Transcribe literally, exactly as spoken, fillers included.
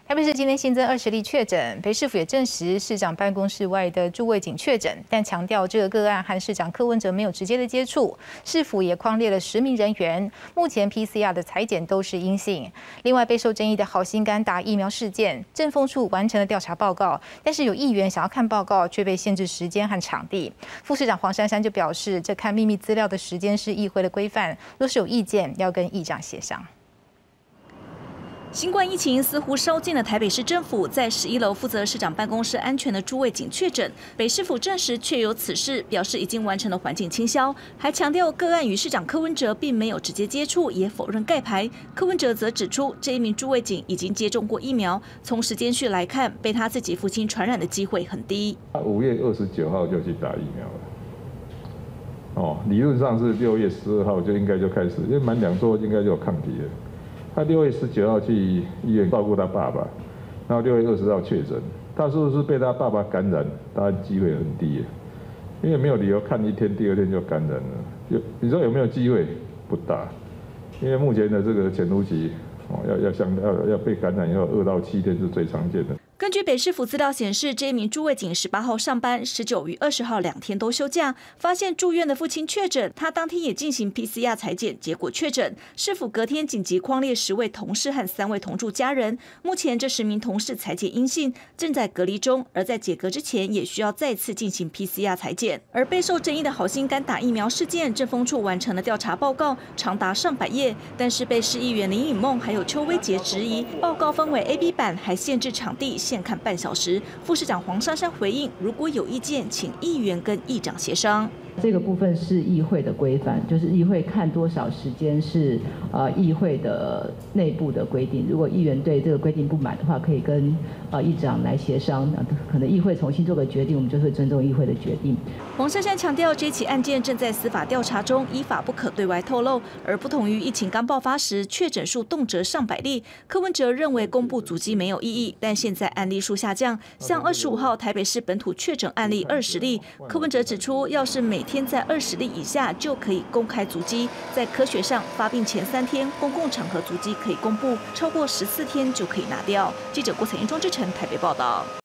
台北市今天新增二十例确诊，北市府也证实市长办公室外的诸位警确诊，但强调这个个案和市长柯文哲没有直接的接触。市府也匡列了十名人员，目前 P C R 的采检都是阴性。另外备受争议的好心肝打疫苗事件，政风处完成了调查报告，但是有议员想要看报告，却被限制时间和场地。副市长黄珊珊就表示，这看秘密资料的时间是议会的规范，若是有意见，要跟议长协商。 新冠疫情似乎烧进了台北市政府，在十一楼负责市长办公室安全的诸位警确诊，北市府证实确有此事，表示已经完成了环境清消，还强调个案与市长柯文哲并没有直接接触，也否认盖牌。柯文哲则指出，这一名诸位警已经接种过疫苗，从时间序来看，被他自己父亲传染的机会很低。 他五月二十九号就去打疫苗了，哦，理论上是六月十二号就应该就开始，因为满两周应该就有抗体了。 他六月十九号去医院照顾他爸爸，然后六月二十号确诊。他是不是被他爸爸感染？当然机会很低，因为没有理由看一天，第二天就感染了。有你说有没有机会？不大，因为目前的这个潜伏期，哦，要要像要要被感染要二到七天是最常见的。 根据北市府资料显示，这一名诸位警十八号上班，十九与二十号两天都休假，发现住院的父亲确诊，他当天也进行 P C R 采检，结果确诊。市府隔天紧急匡列十位同事和三位同住家人，目前这十名同事采检阴性，正在隔离中，而在解隔之前也需要再次进行 P C R 采检。而备受争议的好心肝打疫苗事件，政风处完成了调查报告，长达上百页，但是被市议员林颖梦还有邱威杰质疑，报告分为 A、B 版，还限制场地。 限看半小时。副市长黄珊珊回应：如果有意见，请议员跟议长协商。 这个部分是议会的规范，就是议会看多少时间是呃议会的内部的规定。如果议员对这个规定不满的话，可以跟呃议长来协商，可能议会重新做个决定，我们就会尊重议会的决定。 黄珊珊强调，这起案件正在司法调查中，依法不可对外透露。而不同于疫情刚爆发时，确诊数动辄上百例，柯文哲认为公布足迹没有意义，但现在案例数下降，像二十五号台北市本土确诊案例二十例，柯文哲指出，要是每 天在二十例以下就可以公开足迹，在科学上发病前三天公共场合足迹可以公布，超过十四天就可以拿掉。记者郭彩英、庄志成台北报道。